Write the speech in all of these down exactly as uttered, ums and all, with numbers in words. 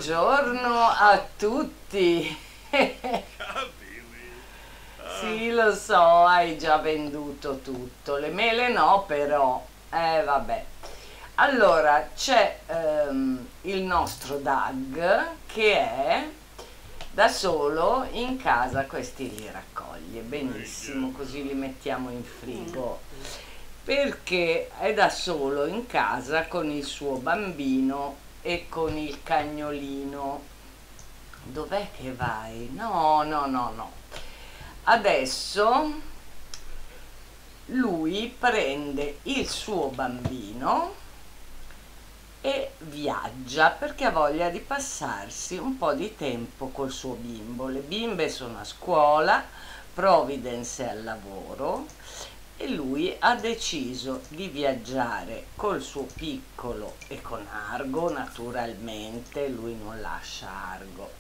Buongiorno a tutti. Sì, lo so, hai già venduto tutto. Le mele no, però. Eh, vabbè. Allora, c'è ehm, il nostro Doug che è da solo in casa, questi li raccoglie. Benissimo, così li mettiamo in frigo. Perché è da solo in casa con il suo bambino e con il cagnolino. Dov'è che vai? No, no, no, no. Adesso lui prende il suo bambino e viaggia perché ha voglia di passarsi un po' di tempo col suo bimbo. Le bimbe sono a scuola, Providence è al lavoro e lui ha deciso di viaggiare col suo piccolo e con Argo, naturalmente, lui non lascia Argo.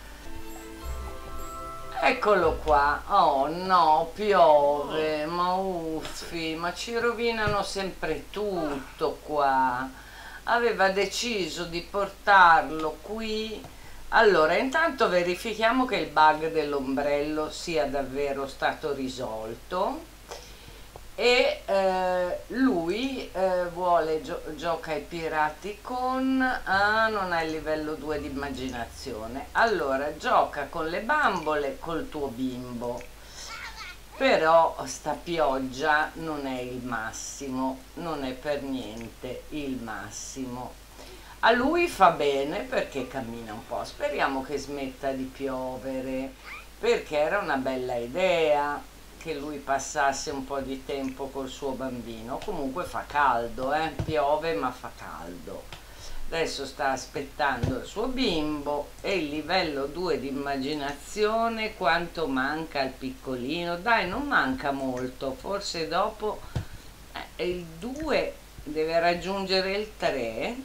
Eccolo qua. Oh no, piove, ma uffi, ma ci rovinano sempre tutto qua. Aveva deciso di portarlo qui. Allora, intanto verifichiamo che il bug dell'ombrello sia davvero stato risolto e eh, lui eh, vuole gio gioca ai pirati con ah, non ha il livello due di immaginazione. Allora gioca con le bambole col tuo bimbo, però sta pioggia non è il massimo, non è per niente il massimo. A lui fa bene perché cammina un po', speriamo che smetta di piovere perché era una bella idea che lui passasse un po' di tempo col suo bambino. Comunque fa caldo, eh? Piove ma fa caldo. Adesso sta aspettando il suo bimbo e il livello due di immaginazione. Quanto manca al piccolino? Dai, non manca molto, forse dopo eh, il due deve raggiungere il tre.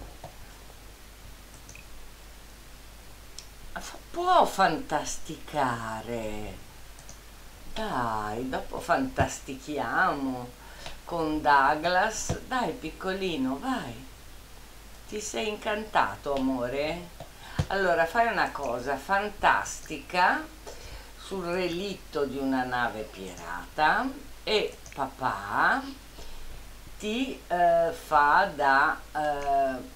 Può fantasticare. Dai, dopo fantastichiamo con Douglas. Dai, piccolino, vai. Ti sei incantato, amore? Allora, fai una cosa fantastica sul relitto di una nave pirata e papà ti eh, fa da... Eh,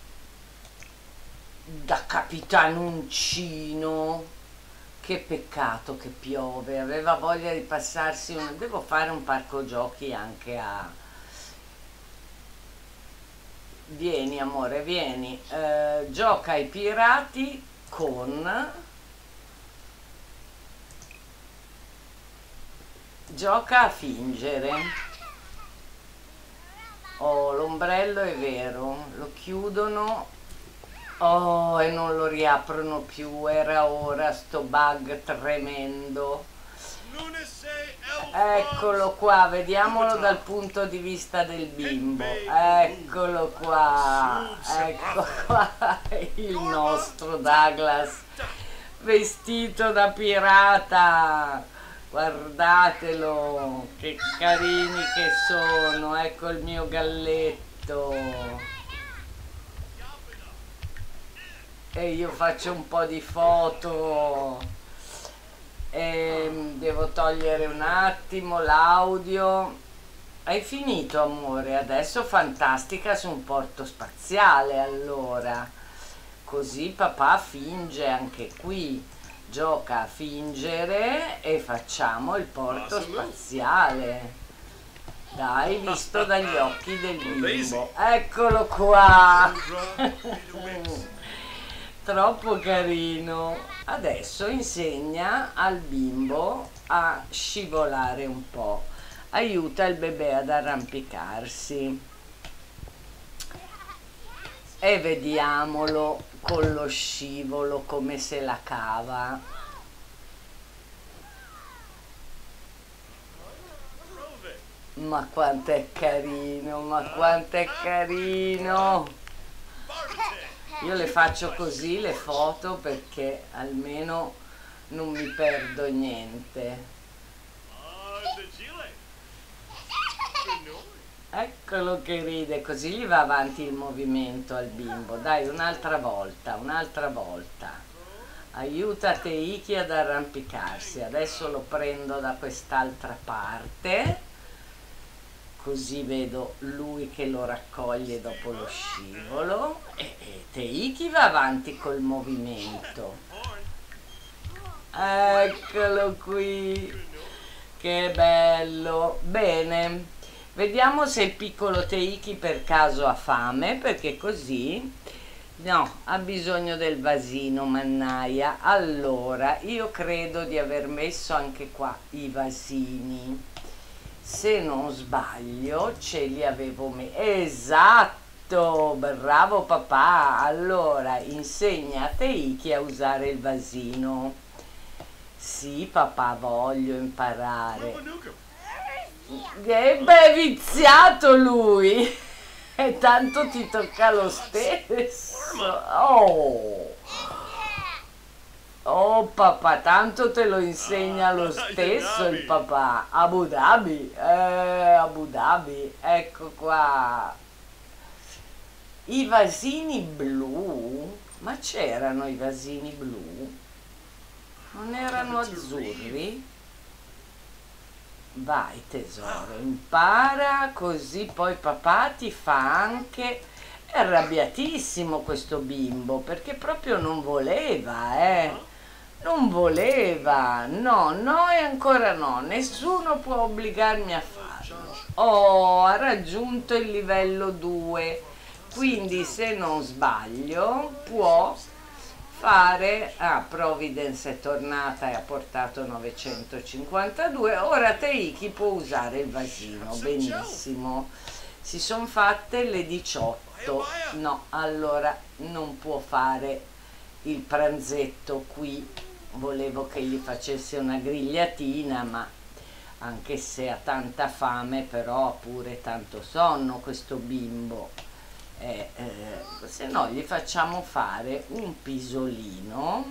da capitanuncino. Che peccato che piove, aveva voglia di passarsi una... devo fare un parco giochi anche a... Vieni amore, vieni. Eh, gioca ai pirati con... Gioca a fingere. Oh, l'ombrello è vero, lo chiudono. Oh, e non lo riaprono più, era ora sto bug tremendo. Eccolo qua, vediamolo dal punto di vista del bimbo. Eccolo qua, ecco qua il nostro Douglas vestito da pirata. Guardatelo, che carini che sono, ecco il mio galletto. E io faccio un po' di foto e devo togliere un attimo l'audio. Hai finito amore? Adesso fantastica su un porto spaziale allora, così papà finge anche qui, gioca a fingere e facciamo il porto spaziale. Dai, visto dagli occhi del bimbo. Eccolo qua. Troppo carino. Adesso insegna al bimbo a scivolare un po', aiuta il bebè ad arrampicarsi e vediamolo con lo scivolo come se la cava. Ma quanto è carino, ma quanto è carino. Io le faccio così le foto perché almeno non mi perdo niente. Ecco. Eccolo che ride, così gli va avanti il movimento al bimbo. Dai, un'altra volta, un'altra volta. Aiuta Teiki ad arrampicarsi. Adesso lo prendo da quest'altra parte, così vedo lui che lo raccoglie dopo lo scivolo. E, e Teiki va avanti col movimento. Eccolo qui. Che bello. Bene. Vediamo se il piccolo Teiki per caso ha fame, perché così... No, ha bisogno del vasino, mannaia. Allora, io credo di aver messo anche qua i vasini. Se non sbaglio, ce li avevo messi. Esatto, bravo papà. Allora, insegna a Teiki a usare il vasino. Sì, papà, voglio imparare. Che beh, viziato lui! E tanto ti tocca lo stesso. Oh, oh papà, tanto te lo insegna lo stesso il papà. Abu Dhabi, eh, Abu Dhabi, ecco qua. I vasini blu? Ma c'erano i vasini blu? Non erano azzurri? Vai tesoro, impara, così poi papà ti fa anche... È arrabbiatissimo questo bimbo, perché proprio non voleva, eh. Non voleva, no, no e ancora no, nessuno può obbligarmi a farlo. Oh, ha raggiunto il livello due, quindi se non sbaglio può... fare, ah, Providence è tornata e ha portato novecentocinquantadue, ora Teiki può usare il vasino, benissimo, si sono fatte le diciotto, no, allora non può fare il pranzetto qui, volevo che gli facesse una grigliatina, ma anche se ha tanta fame però ha pure tanto sonno questo bimbo. Eh, eh, se no gli facciamo fare un pisolino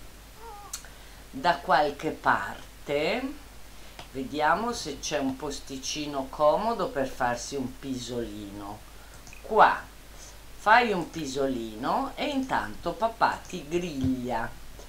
da qualche parte, vediamo se c'è un posticino comodo per farsi un pisolino. Qua fai un pisolino e intanto papà ti griglia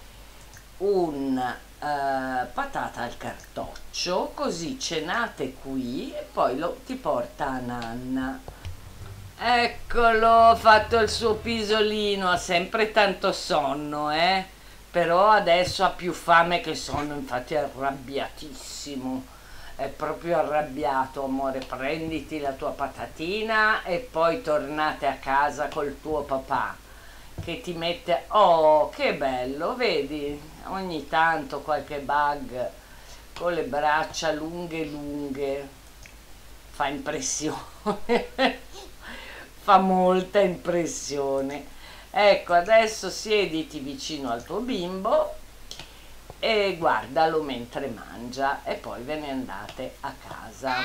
un eh, patata al cartoccio, così cenate qui e poi lo, ti porta a nanna. Eccolo, ha fatto il suo pisolino, ha sempre tanto sonno, eh? Però adesso ha più fame che sonno, infatti è arrabbiatissimo, è proprio arrabbiato, amore, prenditi la tua patatina e poi tornate a casa col tuo papà, che ti mette... Oh, che bello, vedi? Ogni tanto qualche bug con le braccia lunghe lunghe, fa impressione. Fa molta impressione. Ecco, adesso siediti vicino al tuo bimbo e guardalo mentre mangia e poi ve ne andate a casa.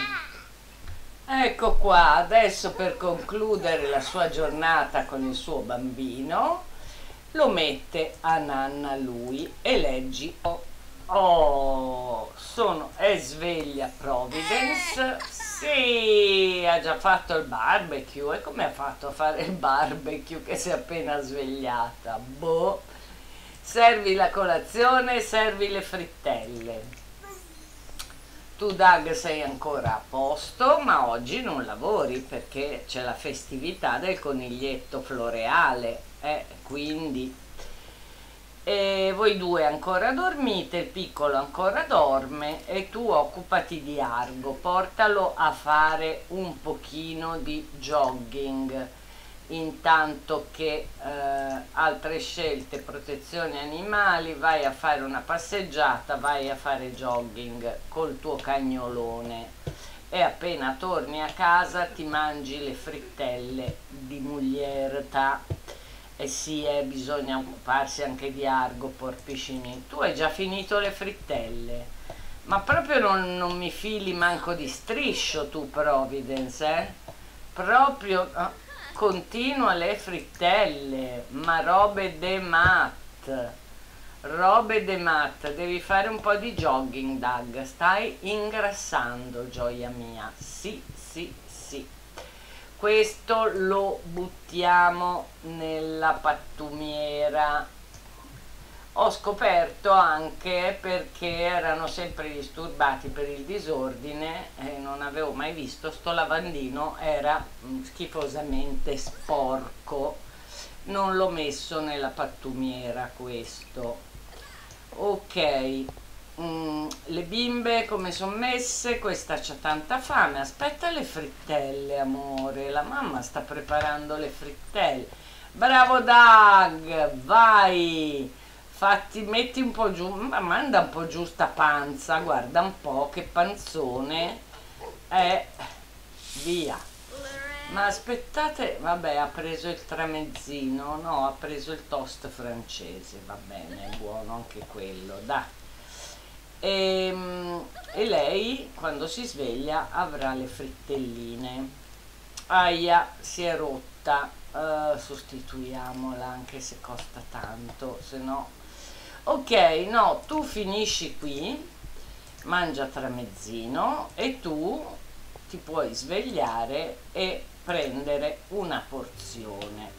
Ecco qua, adesso per concludere la sua giornata con il suo bambino lo mette a nanna lui e leggi. Oh, oh sono, è sveglia Providence. Sì, ha già fatto il barbecue. E come ha fatto a fare il barbecue che si è appena svegliata? Boh. Servi la colazione, servi le frittelle. Tu Doug sei ancora a posto, ma oggi non lavori perché c'è la festività del coniglietto floreale, eh, quindi... E voi due ancora dormite, il piccolo ancora dorme e tu occupati di Argo, portalo a fare un pochino di jogging, intanto che eh, altre scelte, protezione animali, vai a fare una passeggiata, vai a fare jogging col tuo cagnolone e appena torni a casa ti mangi le frittelle di Muglierta. Eh sì, eh, bisogna occuparsi anche di Argo, porpicini. Tu hai già finito le frittelle, ma proprio non, non mi fili manco di striscio tu, Providence, eh? Proprio ah, continua le frittelle, ma robe de mat, robe de mat. Devi fare un po' di jogging, Doug, stai ingrassando, gioia mia, sì, sì, sì. questo lo buttiamo nella pattumiera. Ho scoperto anche perché erano sempre disturbati per il disordine e non avevo mai visto sto lavandino, era schifosamente sporco, non l'ho messo nella pattumiera questo. Ok, mm, le bimbe come sono messe? Questa c'ha tanta fame, aspetta le frittelle amore, la mamma sta preparando le frittelle. Bravo Doug, vai! Fatti, metti un po' giù, ma manda un po' giù sta panza, guarda un po' che panzone è, via. Ma aspettate, vabbè, ha preso il tramezzino, no, ha preso il toast francese, va bene, è buono anche quello, dai. E, e lei, quando si sveglia, avrà le frittelline. Aia, si è rotta, uh, sostituiamola anche se costa tanto, se no... Ok, no, tu finisci qui, mangia tramezzino e tu ti puoi svegliare e prendere una porzione.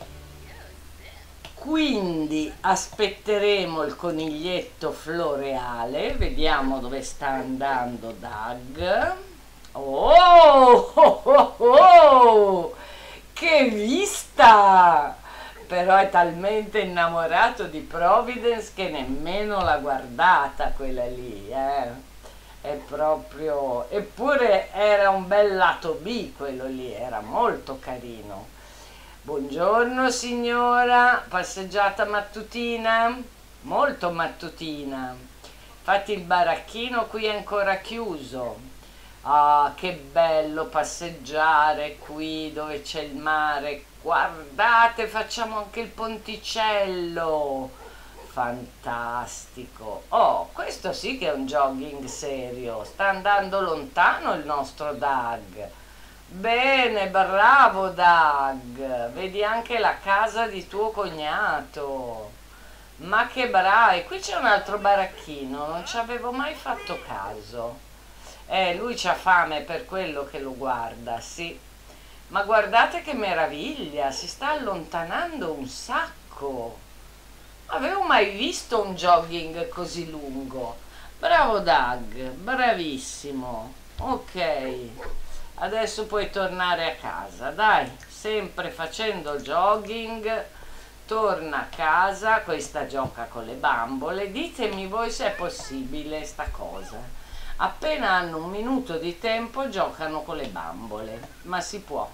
Quindi aspetteremo il coniglietto floreale, vediamo dove sta andando Doug. Oh, oh, oh, oh, che vista! Però è talmente innamorato di Providence che nemmeno l'ha guardata quella lì, eh. È proprio... Eppure era un bel lato B quello lì, era molto carino. Buongiorno signora, passeggiata mattutina? Molto mattutina. Infatti il baracchino qui è ancora chiuso. Ah, che bello passeggiare qui dove c'è il mare. Guardate, facciamo anche il ponticello. Fantastico. Oh, questo sì che è un jogging serio. Sta andando lontano il nostro Doug. Bene, bravo Doug. Vedi anche la casa di tuo cognato. Ma che bravo. E qui c'è un altro baracchino, non ci avevo mai fatto caso. Eh, lui c'ha fame, per quello che lo guarda, sì. Ma guardate che meraviglia, si sta allontanando un sacco. Avevo mai visto un jogging così lungo. Bravo Doug, bravissimo. Ok, adesso puoi tornare a casa, dai, sempre facendo jogging. Torna a casa, questa gioca con le bambole. Ditemi voi se è possibile sta cosa. Appena hanno un minuto di tempo giocano con le bambole, ma si può.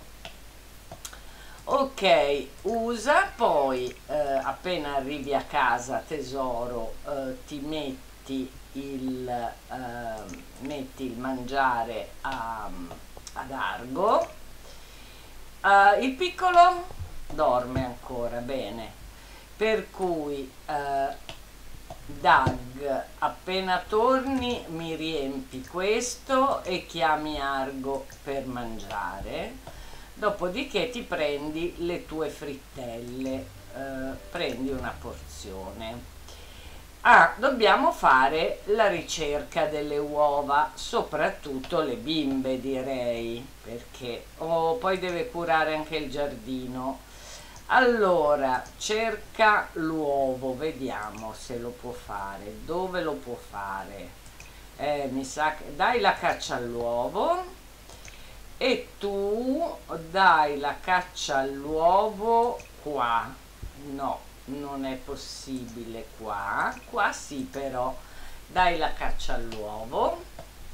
Ok, usa, poi eh, appena arrivi a casa tesoro eh, ti metti il, eh, metti il mangiare a, ad Argo. Eh, il piccolo dorme ancora, bene, per cui eh, Doug, appena torni mi riempi questo e chiami Argo per mangiare, dopodiché ti prendi le tue frittelle, eh, prendi una porzione. Ah, dobbiamo fare la ricerca delle uova, soprattutto le bimbe direi, perché oh, poi deve curare anche il giardino. Allora, cerca l'uovo, vediamo se lo può fare, dove lo può fare. Eh, mi sa che dai la caccia all'uovo e tu dai la caccia all'uovo qua. No, non è possibile qua, qua sì però. Dai la caccia all'uovo.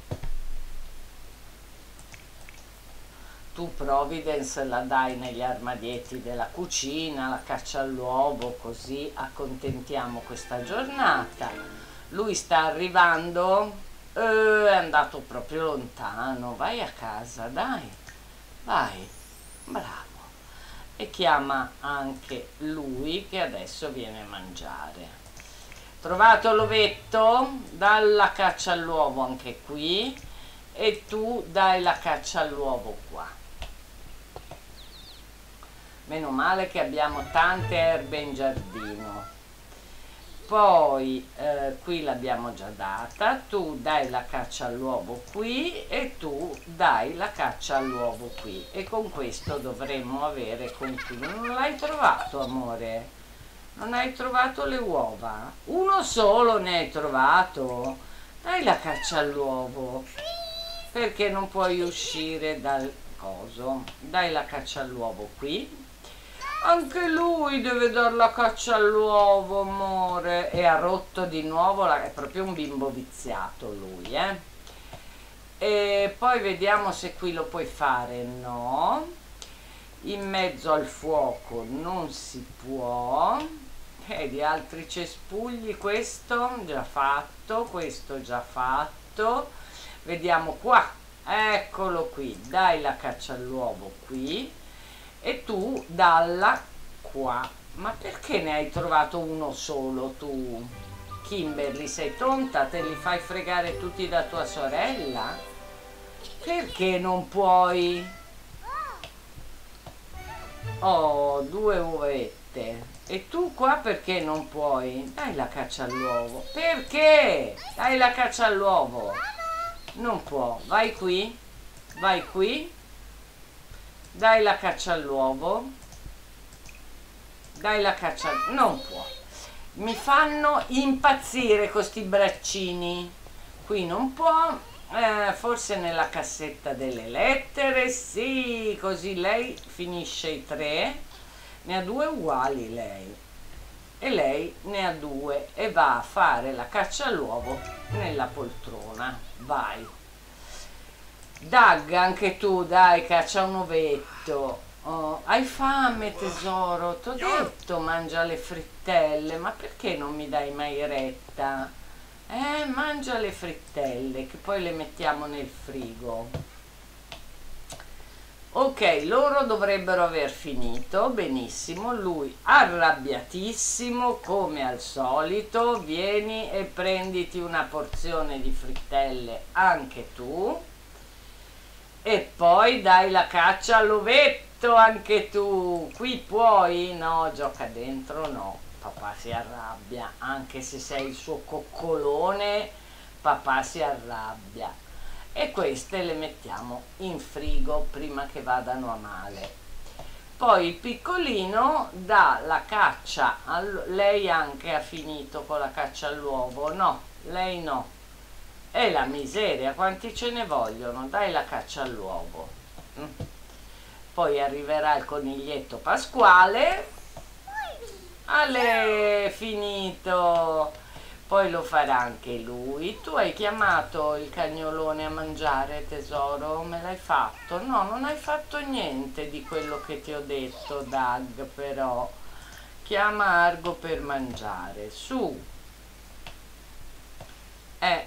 Tu Providence la dai negli armadietti della cucina, la caccia all'uovo, così accontentiamo questa giornata. Lui sta arrivando, eh, è andato proprio lontano, vai a casa, dai, vai, bravo. E chiama anche lui che adesso viene a mangiare. Trovato l'ovetto? Dalla caccia all'uovo anche qui e tu dai la caccia all'uovo qua. Meno male che abbiamo tante erbe in giardino. poi eh, qui l'abbiamo già data, tu dai la caccia all'uovo qui e tu dai la caccia all'uovo qui, e con questo dovremmo avere concluso. Non l'hai trovato, amore? Non hai trovato le uova? Uno solo ne hai trovato? Dai la caccia all'uovo, perché non puoi uscire dal coso. Dai la caccia all'uovo qui. Anche lui deve dar la caccia all'uovo, amore. E ha rotto di nuovo, la... è proprio un bimbo viziato lui, eh. E poi vediamo se qui lo puoi fare. No, in mezzo al fuoco non si può. E di altri cespugli, questo già fatto, questo già fatto. Vediamo qua, eccolo qui, dai la caccia all'uovo qui e tu dalla qua. Ma perché ne hai trovato uno solo tu? Kimberly, sei tonta? Te li fai fregare tutti da tua sorella? Perché non puoi? Oh, due uvette. E tu qua perché non puoi? Dai la caccia all'uovo. Perché? Dai la caccia all'uovo. Non può. Vai qui. Vai qui. Dai la caccia all'uovo. Dai la caccia. Non può. Mi fanno impazzire questi braccini. Qui non può. Eh, forse nella cassetta delle lettere. Sì, così lei finisce i tre. Ne ha due uguali lei. E lei ne ha due e va a fare la caccia all'uovo nella poltrona. Vai. Doug, anche tu, dai, caccia un ovetto. Oh, hai fame, tesoro? T'ho detto mangia le frittelle, ma perché non mi dai mai retta? Eh, mangia le frittelle, che poi le mettiamo nel frigo. Ok, loro dovrebbero aver finito, benissimo, lui arrabbiatissimo come al solito, vieni e prenditi una porzione di frittelle anche tu e poi dai la caccia all'ovetto anche tu. Qui puoi? No, gioca dentro, no, papà si arrabbia, anche se sei il suo coccolone, papà si arrabbia. E queste le mettiamo in frigo prima che vadano a male. Poi il piccolino dà la caccia all... lei anche ha finito con la caccia all'uovo? No, lei no. E la miseria, quanti ce ne vogliono? Dai la caccia all'uovo. Mm. Poi arriverà il coniglietto Pasquale. Ale, finito. Poi lo farà anche lui. Tu hai chiamato il cagnolone a mangiare, tesoro? Me l'hai fatto? No, non hai fatto niente di quello che ti ho detto, Doug, però. Chiama Argo per mangiare. Su. Eh.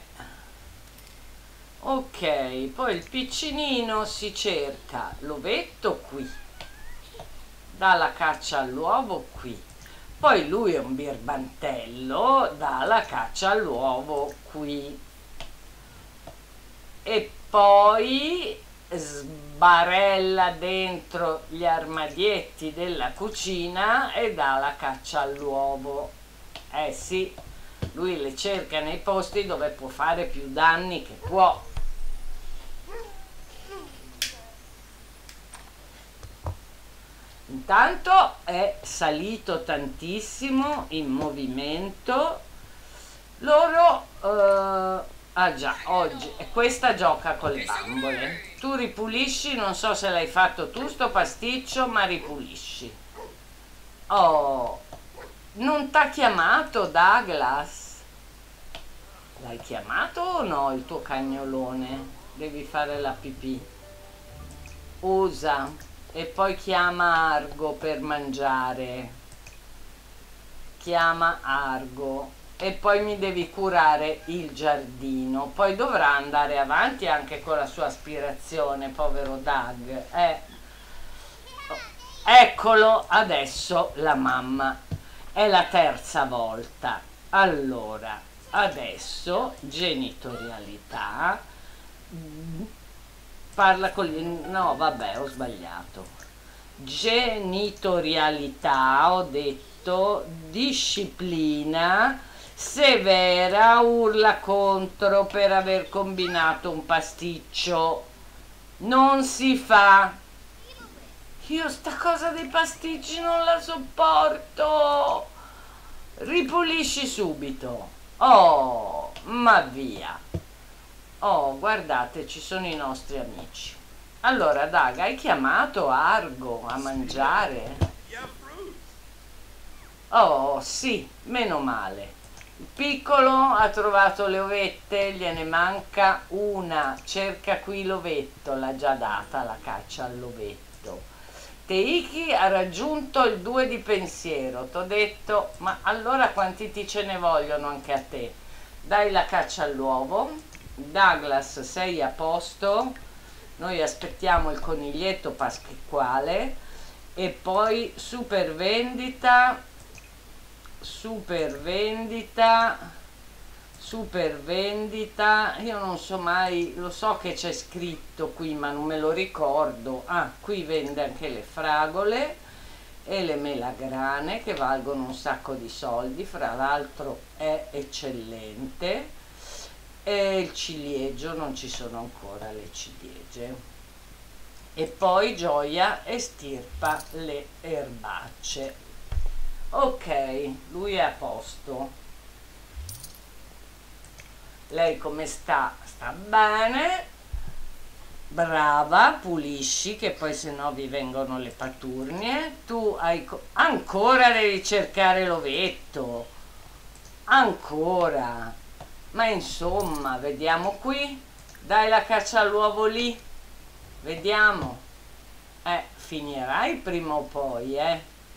Ok, poi il piccinino si cerca l'ovetto qui. Dà la caccia all'uovo qui. Poi lui è un birbantello, dà la caccia all'uovo qui. E poi sbarella dentro gli armadietti della cucina e dà la caccia all'uovo. Eh sì, lui le cerca nei posti dove può fare più danni che può. Intanto è salito tantissimo in movimento. Loro eh, ah già, oggi e questa gioca con le bambole. Tu ripulisci, non so se l'hai fatto tu sto pasticcio, ma ripulisci. Oh, non t'ha chiamato Douglas? L'hai chiamato o no il tuo cagnolone? Devi fare la pipì. Usa. E poi chiama Argo per mangiare. Chiama Argo. E poi mi devi curare il giardino. Poi dovrà andare avanti anche con la sua aspirazione, povero Doug. Eh. Eccolo adesso la mamma. È la terza volta. Allora, adesso genitorialità. Parla con gli... no vabbè, ho sbagliato. Genitorialità, ho detto, disciplina, Severa urla contro per aver combinato un pasticcio. Non si fa. Io sta cosa dei pasticci non la sopporto. Ripulisci subito. Oh, ma via. Oh, guardate, ci sono i nostri amici. Allora, Dag, hai chiamato Argo a mangiare? Oh, sì, meno male. Il piccolo ha trovato le ovette, gliene manca una. Cerca qui l'ovetto, l'ha già data la caccia all'ovetto. Teiki ha raggiunto il due di pensiero. T'ho detto, ma allora quanti ti ce ne vogliono anche a te? Dai la caccia all'uovo. Douglas, sei a posto? Noi aspettiamo il coniglietto pasquale e poi super vendita, super vendita, super vendita. Io non so mai, lo so che c'è scritto qui ma non me lo ricordo. Ah, qui vende anche le fragole e le melagrane che valgono un sacco di soldi, fra l'altro è eccellente. E il ciliegio, non ci sono ancora le ciliegie. E poi Gioia estirpa le erbacce. Ok, lui è a posto. Lei come sta? Sta bene. Brava, pulisci che poi se no vi vengono le paturnie. Tu hai ancora devi cercare l'ovetto. Ancora. Ma insomma, vediamo qui. Dai la caccia all'uovo lì. Vediamo. Eh, finirai prima o poi, eh.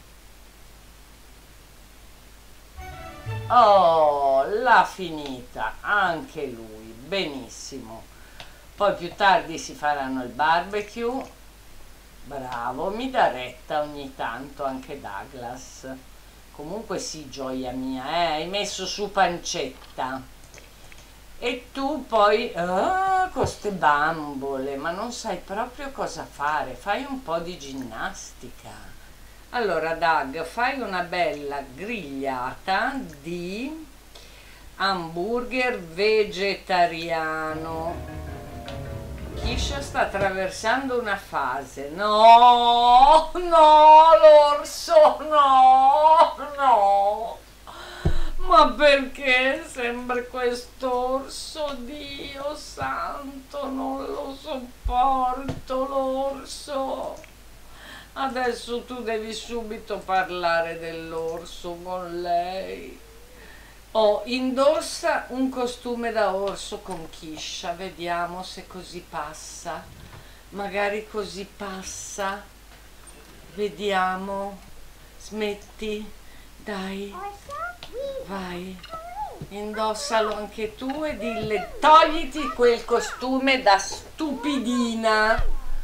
Oh, l'ha finita. Anche lui. Benissimo. Poi più tardi si faranno il barbecue. Bravo, mi dà retta ogni tanto anche Douglas. Comunque sì, gioia mia, eh. Hai messo su pancetta. E tu poi, ah, con ste bambole, ma non sai proprio cosa fare, fai un po' di ginnastica. Allora, Doug, fai una bella grigliata di hamburger vegetariano. Kisha sta attraversando una fase. No, no, l'orso, no, no. Ma perché sembra quest'orso? Dio santo, non lo sopporto l'orso. Adesso tu devi subito parlare dell'orso con lei. Oh, indossa un costume da orso con Kisha, vediamo se così passa. Magari così passa. Vediamo. Smetti. Dai. Vai, indossalo anche tu e dille togliti quel costume da stupidina.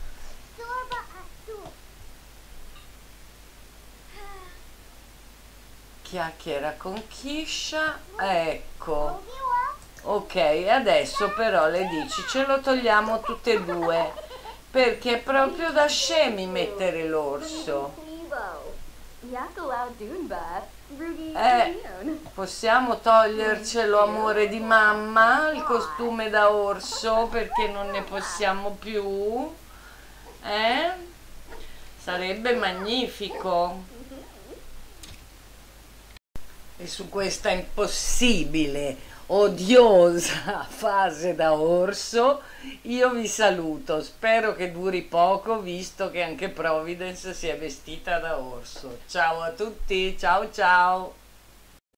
Chiacchiera con Kisha, ecco. Ok, adesso però le dici ce lo togliamo tutte e due perché è proprio da scemi mettere l'orso. Eh, possiamo togliercelo, amore di mamma, il costume da orso perché non ne possiamo più? Eh? Sarebbe magnifico. E su questa impossibile, odiosa fase da orso io vi saluto, spero che duri poco visto che anche Providence si è vestita da orso. Ciao a tutti, ciao ciao!